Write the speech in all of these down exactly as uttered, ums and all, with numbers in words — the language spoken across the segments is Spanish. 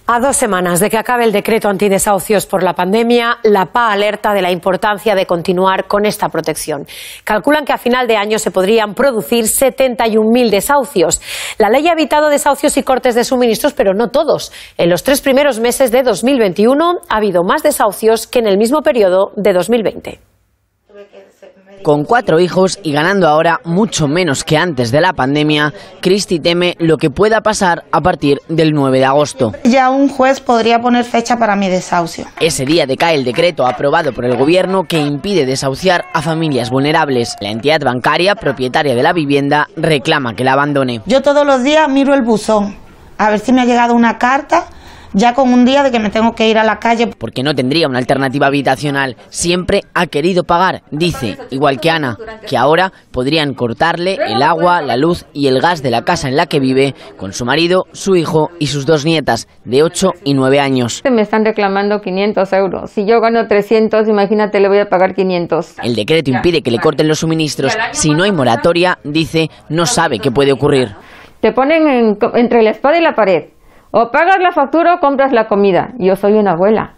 A dos semanas de que acabe el decreto antidesahucios por la pandemia, la P A alerta de la importancia de continuar con esta protección. Calculan que a final de año se podrían producir setenta y un mil desahucios. La ley ha evitado desahucios y cortes de suministros, pero no todos. En los tres primeros meses de dos mil veintiuno ha habido más desahucios que en el mismo periodo de dos mil veinte. Con cuatro hijos y ganando ahora mucho menos que antes de la pandemia, Cristi teme lo que pueda pasar a partir del nueve de agosto. Ya un juez podría poner fecha para mi desahucio. Ese día decae el decreto aprobado por el gobierno que impide desahuciar a familias vulnerables. La entidad bancaria, propietaria de la vivienda, reclama que la abandone. Yo todos los días miro el buzón, a ver si me ha llegado una carta, ya con un día de que me tengo que ir a la calle. Porque no tendría una alternativa habitacional. Siempre ha querido pagar, dice, igual que Ana, que ahora podrían cortarle el agua, la luz y el gas de la casa en la que vive con su marido, su hijo y sus dos nietas, de ocho y nueve años. Me están reclamando quinientos euros. Si yo gano trescientos, imagínate, le voy a pagar quinientos. El decreto impide que le corten los suministros. Si no hay moratoria, dice, no sabe qué puede ocurrir. Te ponen en, entre la espada y la pared. O pagas la factura o compras la comida. Yo soy una abuela.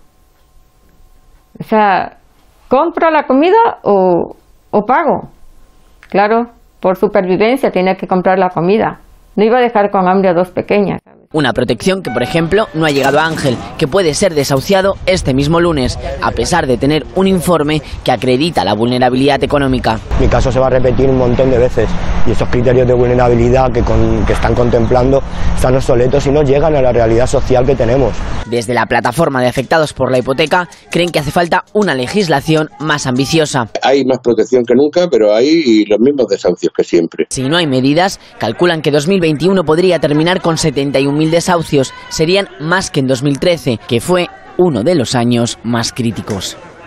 O sea, ¿compro la comida o, o pago? Claro, por supervivencia tiene que comprar la comida. No iba a dejar con hambre a dos pequeñas. Una protección que, por ejemplo, no ha llegado a Ángel, que puede ser desahuciado este mismo lunes, a pesar de tener un informe que acredita la vulnerabilidad económica. Mi caso se va a repetir un montón de veces y esos criterios de vulnerabilidad que, con, que están contemplando están obsoletos y no llegan a la realidad social que tenemos. Desde la plataforma de afectados por la hipoteca creen que hace falta una legislación más ambiciosa. Hay más protección que nunca, pero hay los mismos desahucios que siempre. Si no hay medidas, calculan que dos mil veintiuno podría terminar con setenta y un mil desahucios. Serían más que en dos mil trece, que fue uno de los años más críticos.